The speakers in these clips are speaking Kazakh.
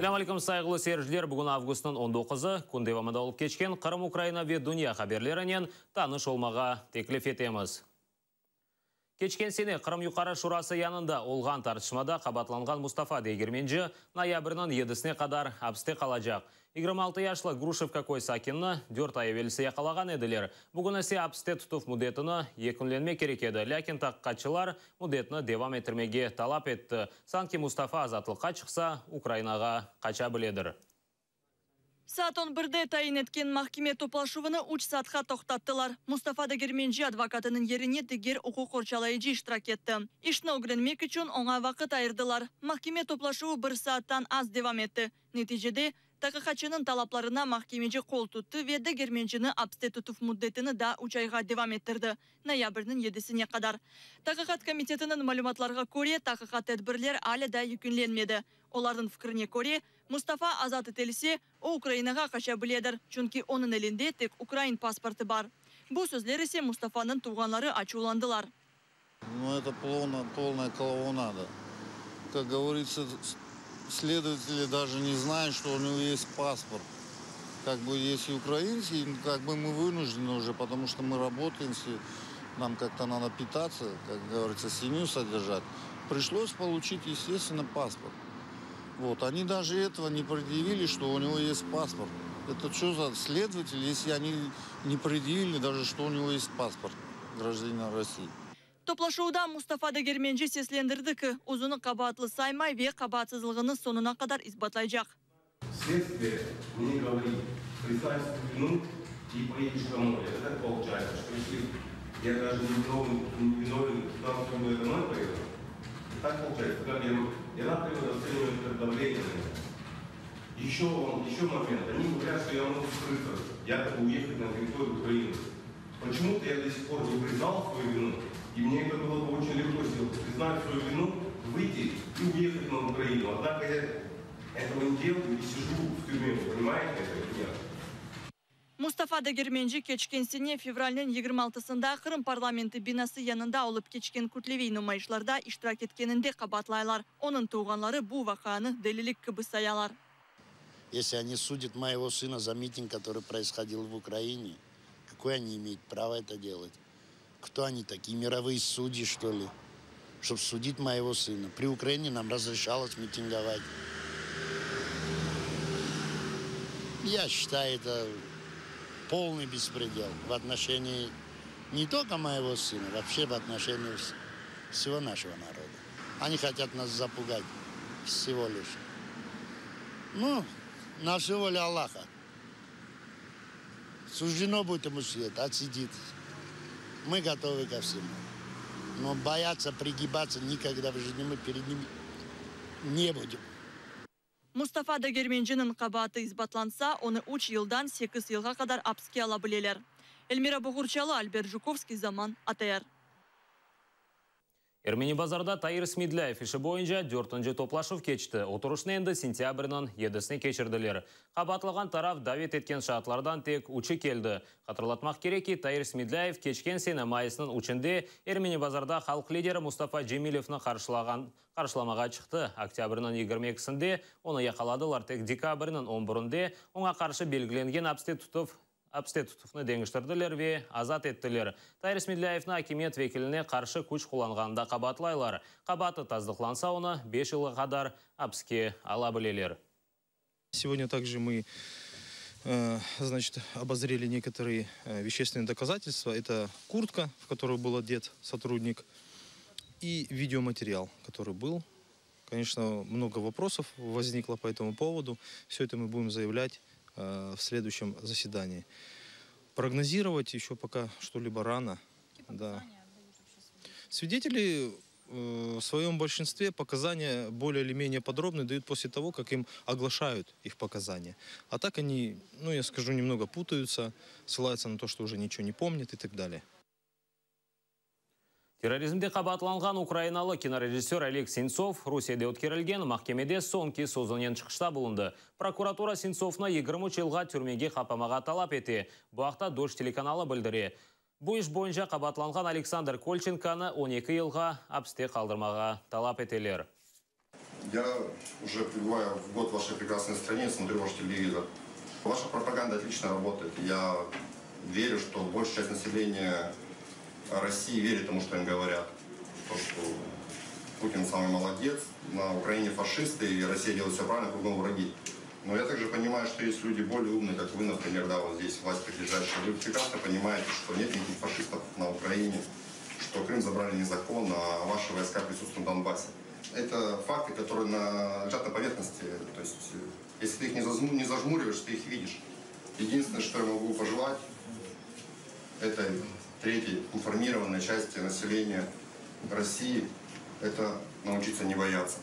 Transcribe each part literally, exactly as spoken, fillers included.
Ассаламу алейкум, сайғылы серіждер. Бүгін августың он тоғызы күн девамында олып кечкен Қырым, Украина ве Дуния хаберлерінен таныш олмаға теклиф етеміз. Кечкен сене Қырым юқары шурасы янында олған тартышмада қабатланған Мустафа Дегерменжі ноябрьнің едісіне қадар апсте қалажақ. yigirma olti yaşlı Грушевка Койсакинны дөрт ай велісі яқалаған еділер. Бүгін әсе апсте тұтып мұдетіні екінленме керек еді. Ләкин таққатшылар мұдетіні девам етірмеге талап етті. Санки Мустафа азатлыққа шықса, Украинаға қача біледір. Saat on birde tayin etken mahkeme toplaşuvını uç saatha toxtattыlar. Mustafa Degirmenji advokatının yerine diğer hukuk orçalayıcı iştirak etti. İşini öğrenmek için ona vakit ayırdılar. Mahkeme toplaşuvu bir saattan az devam etti. Neticede Takıqaçının talaplarına mahkemeci kol tuttu ve Degirmenjini apste tutup muddetini da üç ayga devam ettirdi. Noyabr'ın yedisine kadar. Takıqat komitetinin malumatlarına göre takıqat tedbirler hala da yükünlenmedi. Onların fikrine göre Mustafa azat etilse o Ukraynaga kaça biledir. Çünkü onun elinde tek Ukrayn pasportu var. Bu sözler ise Mustafa'nın tuğanları açıklandılar. Ну, это полная, полная колоннада. Как говорится, следователи даже не знают, что у него есть паспорт. Как бы есть и украинский, как бы мы вынуждены уже, потому что мы работаем, нам как-то надо питаться, как говорится, семью содержать. Пришлось получить, естественно, паспорт. Вот, они даже этого не предъявили, что у него есть паспорт. Это что за следователи, если они не предъявили даже, что у него есть паспорт гражданина России? Toplaşuda Mustafa Degirmenji seslendirdi ki uzunu kabahatlı saymay ve kabahatsızlığını sonuna kadar ispatlayacak. Следствие мне говорит, признай свою вину и поедешь домой. Это так получается, что если я даже не виновен, туда я домой поеду, так получается, как я, я например, оцениваю это давление на меня. Еще, еще момент, они говорят, что я могу скрыться, якобы уехать на территорию Украины. Почему-то я до сих пор не признал свою вину. И мне это было бы очень легко сделать, признать свою вину, выйти и уехать на Украину. Однако я этого не делаю и сижу в тюрьме, вы понимаете это или нет? Mustafa Degirmenji keçken sene fevral'ın yigirma altısında Kırım parlamenti binası yanında olup geçken kütlevi numayışlarda iştirak etkeninde kabatlaylar. Onun tuğanları bu vakanı delilik gibi sayalar. Если они судят моего сына за митинг, который происходил в Украине, какое они имеют право это делать? Кто они такие, мировые судьи, что ли, чтобы судить моего сына? При Украине нам разрешалось митинговать. Я считаю, это полный беспредел в отношении не только моего сына, вообще в отношении всего нашего народа. Они хотят нас запугать всего лишь. Ну, на все воля Аллаха. Суждено будет ему свет, отсидит. Мы готовы ко всему. Но бояться, пригибаться никогда в жизни мы перед ними не будем. Mustafa Degirmenji'nin kabahati ispatlansa onu üç yıldan sekiz yılga kadar hapske alabilirler. Elmira Boğurçalı, Albert Жуковский, Zaman, A T R. Ermeni bazarda Tayyir Smidlayev işi boyunca dördüncü toplaşıv keçti. Oturuşunu endi sentyabrının yedisine keçirdiler. Qabatlagan taraf davet etken şartlardan tek uçı keldi. Hatırlatmak gerek ki Tayyir Smidlayev keçken sene mayısının uçinde Ermeni bazarda halk lideri Mustafa Cemilevni karşılamağa çıktı. Oktyabrının yigirma ikisinde onu yakaladılar. Tek dekabrının on birinde ona karşı belgilengen hapste tutup Апсте тұтыфны деңіштірділер ве азат еттілер. Tayyir Smidlayev'ni hakimiyet vekiline karşı kuch kullanğanda qabatlaylar. Qabаты таздықланса оны beş yılға kadar apske alabilirler. Сегодня также мы э, значит, обозрели некоторые э, вещественные доказательства. Это куртка, в которую был одет сотрудник, и видеоматериал, который был. Конечно, много вопросов возникло по этому поводу. Все это мы будем заявлять в следующем заседании. Прогнозировать еще пока что-либо рано. Да. Свидетели э, в своем большинстве показания более или менее подробные дают после того, как им оглашают их показания. А так они, ну я скажу, немного путаются, ссылаются на то, что уже ничего не помнят и так далее. Терроризмде қабатланған украиналы кинорежиссер Олег Сенцов Русияда өткерілген махкемеде соңки созонен чықышта болынды. Прокуратура Сенцовны yigirma üç жылға түрмеге қапамаға талап еті. Бұақта Дождь телеканалы білдіре. Бұл іш бойынша қабатланған Александр Кольченканы он екі жылға апсте қалдырмаға талап етелер. Я уже пребываю в год в вашей прекрасной стране, смотрю ваш телевизор. Ваша пропаганда отлично работает. Я верю, что большая часть населения России верит тому, что им говорят. То, что Путин самый молодец, на Украине фашисты, и Россия делает все правильно, кругом враги. Но я также понимаю, что есть люди более умные, как вы, например, да, вот здесь власть придержащие. Вы прекрасно понимаете, что нет никаких фашистов на Украине, что Крым забрали незаконно, а ваши войска присутствуют на Донбассе. Это факты, которые на, лежат на поверхности. То есть, если ты их не, зазму, не зажмуриваешь, ты их видишь. Единственное, что я могу пожелать, это третьей информированной части населения России, это научиться не бояться.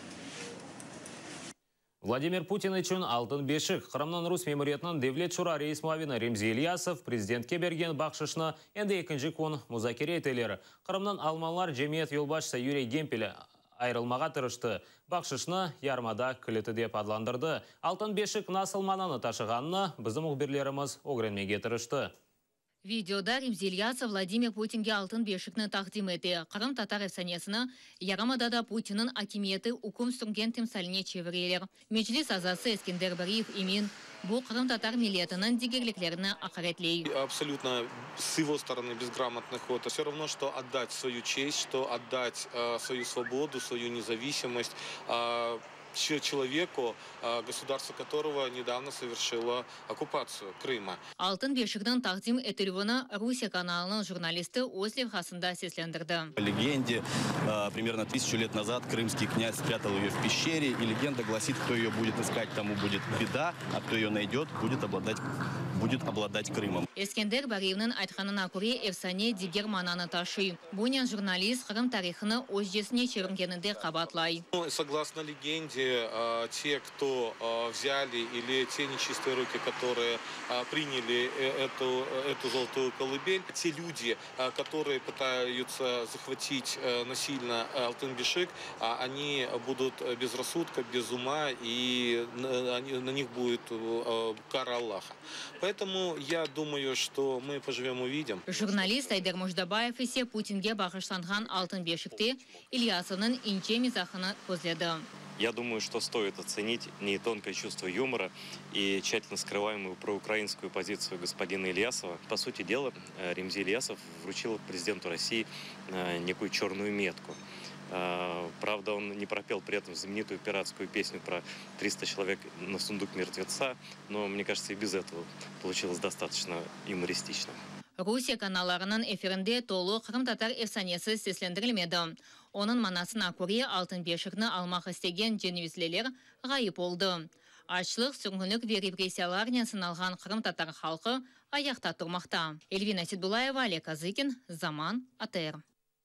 Владимир Путин үшін алтын бешік. Қырымнан Рус мемориятынан Девлет Шура рейс муавины Ремзи Ильясов президентке берген бақшышына енді екінші күн музакире етелері. Қырымнан алмалар жемиет елбашысы Юрий Гемпель айрылмаға тырышты. Бақшышына ярмада кіліті деп адландырды. Алтын бешік насылмананы ташығанына біздің ұғберлеріміз огренмеге тырышты. Видеода Ремзи Ильясов Владимир Путинге алтын бешікні тақдим еті. Қырым татар әфсанесіні ярамадада Путинның акимиеті үкім сүрген темсаліне чевірелер. Меджлис азасы Эскендер Бариев имен бұл Қырым татар милетінің дегерліклеріні ақаретлей. Абсолютно с его стороны безграмотный ход. Все равно, что отдать свою честь, что отдать э, свою свободу, свою независимость э, человеку, государство которого недавно совершило оккупацию Крыма. Алтын бешіктің тақдим етілуіні Русия каналының журналисты Ослев Хасында сеслендірді. По легенде, примерно тысячу лет назад крымский князь спрятал ее в пещере, и легенда гласит, кто ее будет искать, тому будет беда, а кто ее найдет, будет обладать, будет обладать Крымом. Эскендер Бариевның айтқанына көре эфсане дигер мананы ташы. Бұнен журналист Крым тарихыны өз жесіне чевіргенінде қабатлай. Согласно легенде, те, кто взяли, или те нечистые руки, которые приняли эту, эту золотую колыбель, те люди, которые пытаются захватить насильно алтын бешик, они будут без рассудка, без ума, и на них будет кара Аллаха. Поэтому я думаю, что мы поживем увидим. Журналист Айдар Муждабаев есе Путинге бағышланған алтын бешікте Ильясовның инче мизахыны көздеді. Я думаю, что стоит оценить не тонкое чувство юмора и тщательно скрываемую проукраинскую позицию господина Ильясова. По сути дела, Ремзи Ильясов вручил президенту России некую черную метку. Правда, он не пропел при этом знаменитую пиратскую песню про триста человек на сундук мертвеца, но, мне кажется, и без этого получилось достаточно юмористично. Русия каналlarının эфирінде толы Қырым татар эфсанесі сеслендірілмеді. Оның манасына көре алтын бешікні алмақ істеген женевизлелер ғайып oldu. Ачлық, сүргінлік ве репрессияларнен сыналған Қырым татар халқы аяқта тұрмақта. Эльвина Сидбулаева, Олег Азыкин, Заман, АТР.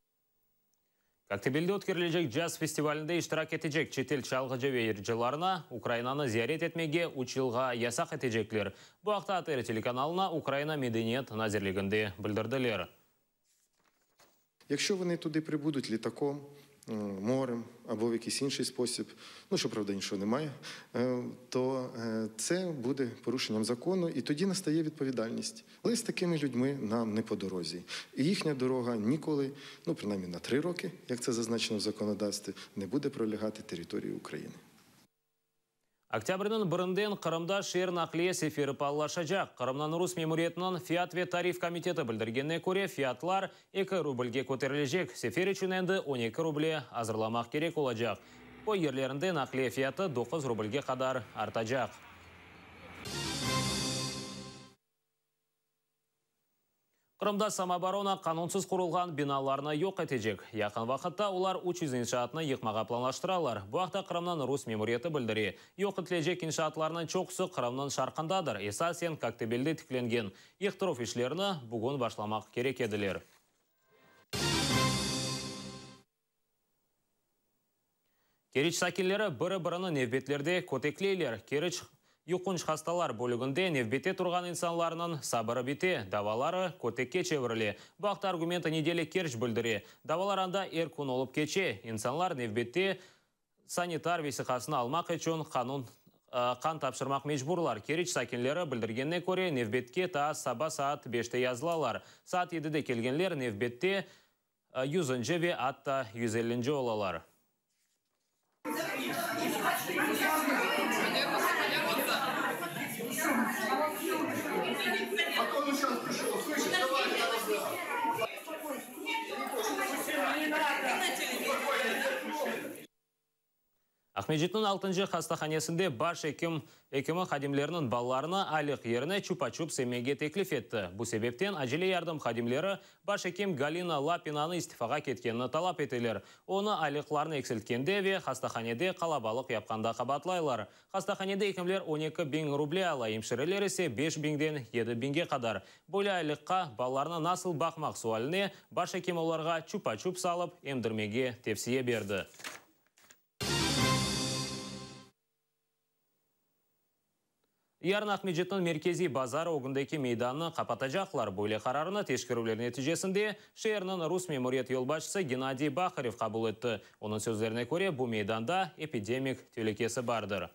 Коктебелде өткерілежек джаз фестивалінде иштирак етежек четел чалғы жеве ерджеларына Украинаны зиярет етмеге училға ясақ етежеклер. Бұл ақта АТР телеканалына Украина медениет назірлігінде білдірділер. Якщо вони туди прибудуть літаком, морем або в якийсь інший спосіб, ну, що, правда, іншого немає, то це буде порушенням закону, і тоді настає відповідальність. Але з такими людьми нам не по дорозі. І їхня дорога ніколи, ну, принаймні на три роки, як це зазначено в законодавстві, не буде пролягати територію України. Октябрьнің бірінден Қырымда шер нақлие сефері паллашажақ. Қырымнан Рус мемориятынан Фиат ве тариф комитеті білдіргенне көре фиатлар екі рубльге көтерілежек. Сефер үшін енді он екі рубле азырламақ керек олажақ. Ой ерлерінде нақлие фиаты тоғыз рубльге қадар артажақ. Қырымда самооборона қанунсыз құрылған биналарына йоқ етежек. Яқын вақытта олар үш жүз иншаатны йықмаға планлаштыралар. Бұл вақытта Қырымнан Рус мемориеті білдіре. Йоқ етілежек иншаатларының чоқысы Қырымның шарқындадыр. Эсасен Коктебелде тікленген. Иқтыров ішлеріні бүгін башламақ керек еділер. Керіч сакелері бірі-біріні невбетлерде көтеклейлер. Керіч Юқынш хасталар бөлігінде невбете тұрған инсанларының сабыры бете, давалары көтекке чевіріле. Бақты аргументі неделе керш білдіре. Даваларанда ер күн олып кече, инсанлар невбете санитар весіқасын алмақ үшін қанун қан тапшырмақ мejбурлар. Керіч сакенлері білдіргенне көре невбетке та саба саат беште язылалар. Саат едіде келгенлер невбетте жүзінші ве атта жүз елуінші олалар. Ахмеджеттің алтыншы хастаханесінде баш екім Экімі қадимлерінің балаларына айлық еріне чупа-чуп семеге теклиф етті. Бұл себептен әжелі ярдым қадимлері баш екім Галина Лапинаны истифаға кеткенін талап етелер. Оны айлықларын эксілткенде ве хастаханеде қалабалық япқанда қабатлайлар. Хастаханеде екімлер он екі бин рубле ала, емшірелер есе беш бинден еді бинге қадар. Бөлі айлыққа балаларына насыл бақмақ суаліне баш екім оларға чупа-чуп салып, емдірмеге тепсие берді. Ярын Ахмеджеттің меркези базары оғындайки мейданны қапатажақлар бөлі қарарына тешкірулер нәтижесінде шерінің Рус мемориет елбашысы Геннадий Бахарев қабыл етті. Оның сөздеріне көре бұл мейданда эпидемик төлекесі бардыр.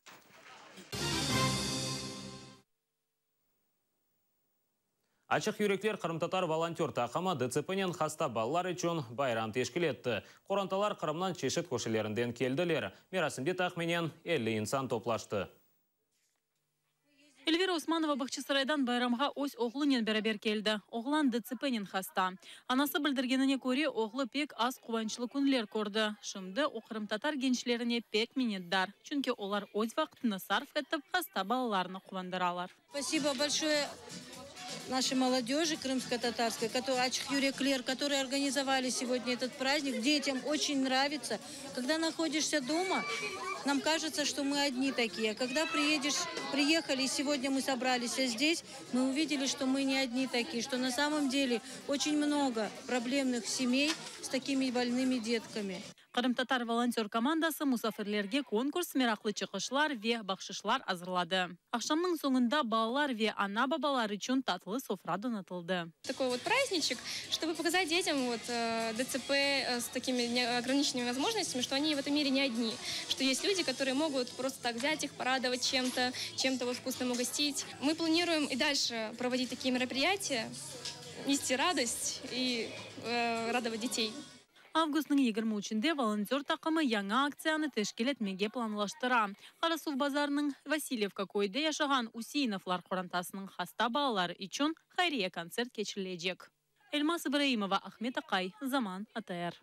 Ачық юректер Қырымтатар волонтер тақымы ДЦП-нен хаста балалар үшін байрам тешкіл етті. Қоранталар Қырымнан чешет көшелерінден келділер. Мерасымде тақменен elli инсан топлашты. Эльвира Усманова Бахчисарайдан байрамға ось оғлынен бәрабер келді. Оғлан ДЦП-нен хаста. Анасы білдіргеніне көре оғлы пек аз қуанчылы күнлер көрді. Шымды оқырым татар генчлеріне пек минетдар. Чүнке олар өз вақытыны сарф етіп, хаста балаларыны қуандыралар. Спасибо большое нашей молодежи крымско-татарской, Ачық Юреклер, которые организовали сегодня этот праздник. Детям очень нравится. Когда находишься дома, нам кажется, что мы одни такие. Когда приедешь, приехали, и сегодня мы собрались здесь, мы увидели, что мы не одни такие, что на самом деле очень много проблемных семей с такими больными детками. Қырым-татар волонтер командасы мұсафирлерге конкурс мерақлы чықышлар ве бақшышлар азырлады. Ақшамның соңында балалар ве ана-бабалар үшін татлы софра донатылды. Такой вот праздничек, чтобы показать детям вот, ДЦП с такими неограниченными возможностями, что они в этом мире не одни. Что есть люди, которые могут просто так взять их, порадовать чем-то, чем-то вот вкусным угостить. Мы планируем и дальше проводить такие мероприятия, нести радость и э, радовать детей. Августның егерме үшінде волонтер тақымы яңа акцияны тешкел етмеге планлаштыра. Қарасув базарының Васильевка койды яшаған Усейновлар қорантасының хаста балалары үшін хайрия концерт кечірілежек. Эльмас Ибраимова, Ахмет Акай, Заман, АТР.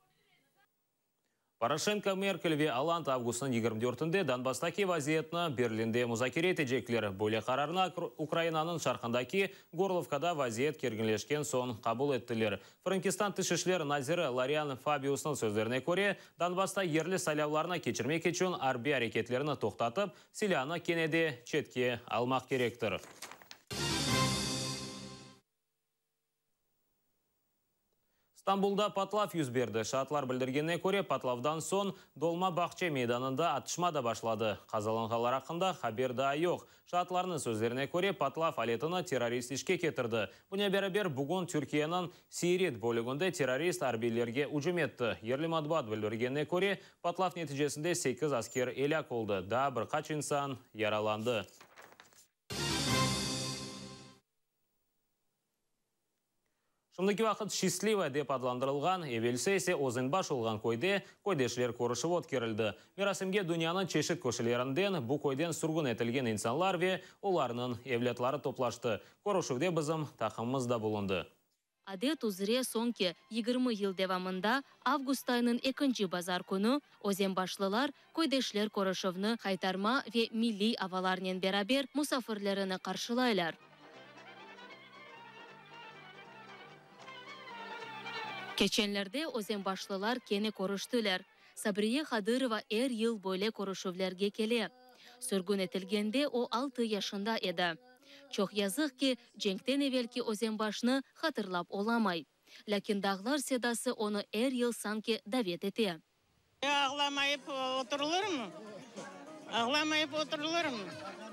Порошенко Меркель ве Алант августның егерме төртінде Донбастаки вазиетні Берлинде музакире етежеклер. Бөле қарарына Украинаның шарқындаки Горловкада вазиет кергенлешкен сон қабыл еттілер. Франкистан тішішлер Назиры Лариан Фабиусның сөздеріне көре, Донбаста ерлі сайлауларына кечірмек үшін арби әрекетлеріні тоқтатып, силаны кенеде четке алмақ керектір. Стамбулда патлав юз берді. Шатлар білдіргеніне көре патлавдан сон Долма Бақче мейданында атышма да башлады. Қазаланғалар ақында хаберда айоқ. Шатларының сөздеріне көре патлав алетіні террорист ішке кетірді. Бұне бәрі-бер бүгін Түркияның Сирит бөлігінде террорист арбейлерге ұжым етті. Ерлі матбуат білдіргеніне көре патлав нәтижесінде сегіз аскер еляк олды. Да бір қач инсан яраланды. Шымдыки вақыт счастливая деп адландырылған, евелсе есе озынбаш олған койде койдешілер көріші от керілді. Мерасымге дүнияның чешет көшелерінден бұл койден сұрғын етілген инсанлар ве оларының евлетлары топлашты. Көрішівде бізім тақымымызда болынды. Адет ұзыре сонке егерме ел девамында август айының екінші базар күні озенбашлылар койдешілер көрішівні қайтарма ве милли аваларнен берабер мұсафірлеріні қаршылайлар. Keçenlerde озенбашлылар кені көріштілер. Сабрие Хадырова әр ел бойле көрішівлерге келе. Сүргін етілгенде о алты яшында еді. Чоқ язық ки, женктен евелки озенбашны хатырлап оламай. Ләкин дағлар седасы оны әр ел санке давет ете. Ağlamayıp oturulur mu? Ağlamayıp oturulur mu?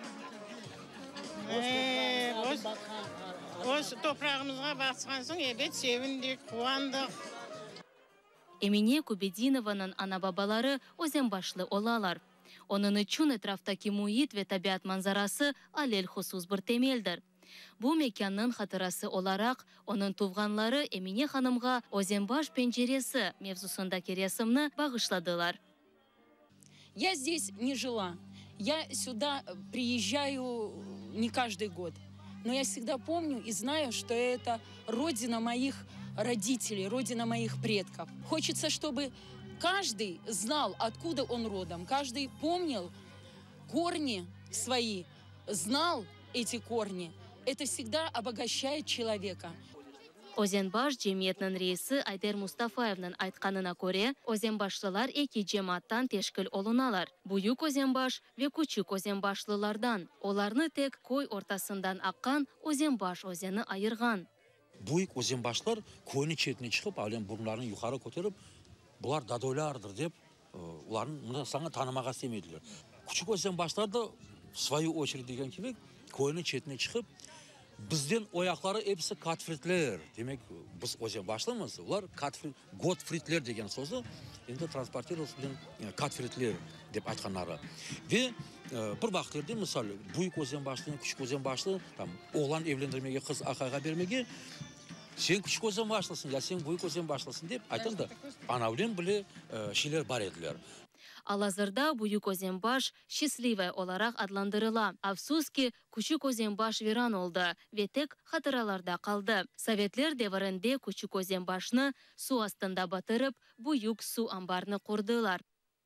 Ee, Öz toprağımızға басқан соң ебет севіндік, қуандық. Эмине Кубединованың ана-бабалары озенбашлы олалар. Оның үшін этрафтаки муит ве табиат манзарасы алел хусус бір темелдір. Бұл меканның хатырасы оларақ, оның туғанлары Эмине ханымға озенбаш пенжересі мевзусында кересімні бағышладылар. Я здесь не жила. Я сюда приезжаю не каждый год. Но я всегда помню и знаю, что это родина моих родителей, родина моих предков. Хочется, чтобы каждый знал, откуда он родом, каждый помнил корни свои, знал эти корни. Это всегда обогащает человека. Озенбаш жемиетнің рейсі Айдер Мустафаевның айтқанына көре, Озенбашлылар эки жематтан тешкіл олуналар. Буюк Озенбаш ве күчүк Озенбашлылардан. Оларны тек кой ортасындан аққан Озенбаш өзені айырған. Буйук Озенбашлар койны четіне шығып, әлем бұрынларын юқары көтеріп, бұлар дадойлардыр деп, оларын мұны саңа танымаға істемейділер. Күчүк Озенбашлар да, в свою очередь деген керек, койны четіне шығып, бізден ояқлары епсі Катфридлер. Демек, біз Озенбашлымыз, олар Готфридлер деген сөзі, енді транспортировалсы білен Катфридлер деп айтқанары. Ве бір бақытлерде, мысалы, Буйук Озенбашлы, Күчүк Озенбашлы, оғлан евлендірмеге, қыз ақайға бермеге, сен Күчүк Озенбашлысың, я сен Буйук Озенбашлысың деп айтылды. Анавлен біле шилер бар еділер. Алазырда Буюк Озенбаш счастливая оларақ адландырыла. Афсуски Күчүк Озенбаш виран олды, ветек хатыраларда қалды. Советлер деварынде Күчүк Озенбашны су астында батырып, Буюк су амбарны құрдылар.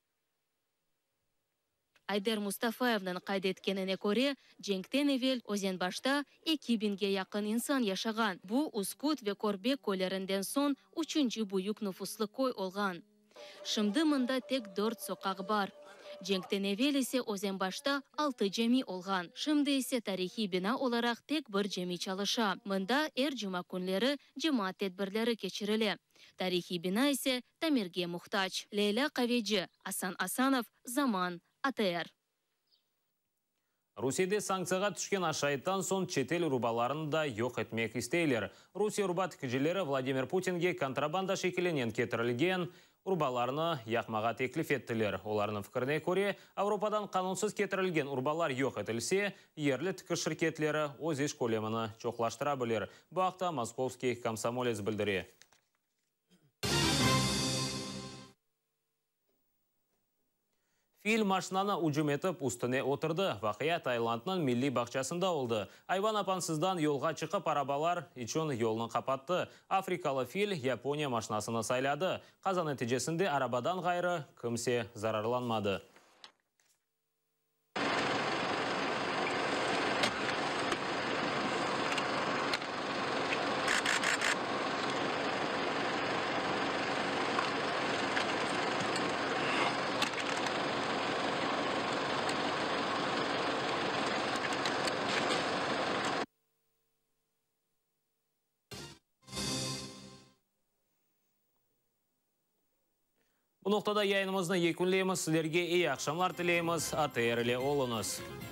Айдер Мустафаевның қайдеткеніне көре, Женктен евел Озенбашта эки бинге яқын инсан яшаған. Бу Ускут ве Корбек көйлерінден сон үчүнчү Буюк нуфуслы кой олған. Шымды мында тек дөрт соқақ бар. Женктен евел есе Озенбашта алты жеми олған. Шымды есе тарихи бина оларақ тек бір жеми чалыша. Мында әр жұма күнлері жемаат тедбірлері кечірілі. Тарихи бина есе тамирге мұқтач. Лейла Қаведжи, Асан Асанов, Заман, А Т Р. Русияде санкцияға түшкен ашайттан сон четел рубаларын да yok etmek істейлер. Русия руба тікіжелері Владимир Путинге контрабанда шекеленен кетірілген урбаларны яқмаға теклif еттілер. Оларының фікіріне көре, Европадан қанунсыз кетірілген урбалар yok етілсе, ерлі тікі шіркетлері өзеш колеміні чоқлаштыра білер. Бұл ақта московский комсомолец білдіре. Фил машинаны ұжым етіп үстіне отырды. Вақия Таиландның милли бақчасында олды. Айван апансыздан yolға чықып арабалар üçün yolын қапатты. Африкалы фил Япония машинасыны сайлады. Қаза нәтижесінде арабадан ғайры кімсе зарарланмады. Бұл нұқтада яйынымызны екінлейміз, сілерге ей ақшамлар тілейміз, А Т Р-ле олыңыз.